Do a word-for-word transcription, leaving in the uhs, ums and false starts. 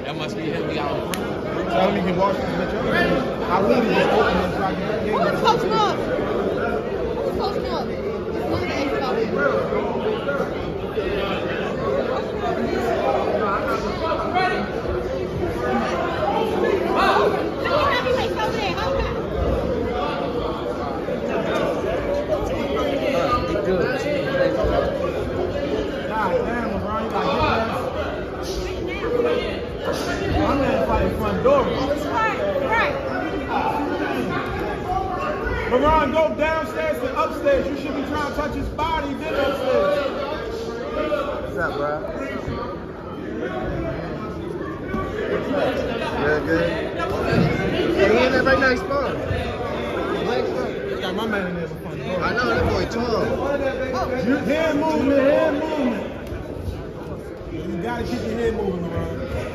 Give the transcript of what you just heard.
That must be him. We got on front. Tell him he can watch this bitch up. I really just open him so I can get Who's posting up? Who's posting up? Look at the X about it. God damn, LeBron, you got I'm gonna fight in front door. Right, right. LeBron, go downstairs to upstairs. You should be trying to touch his body, then upstairs. What's up, bro? Good, good. Hey, he ain't that right now, he's fun. Got my man in there for fun. I know, that boy tall. Hand movement, hand movement. You gotta keep your head moving around.